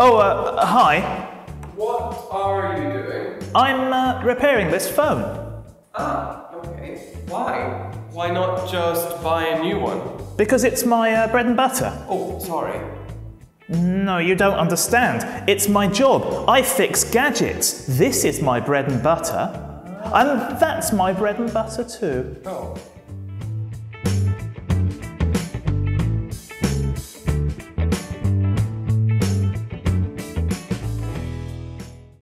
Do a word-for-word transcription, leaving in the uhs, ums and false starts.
Oh, uh, hi. What are you doing? I'm uh, repairing this phone. Ah, okay. Why? Why not just buy a new one? Because it's my uh, bread and butter. Oh, sorry. No, you don't understand. It's my job. I fix gadgets. This is my bread and butter. And that's my bread and butter too. Oh.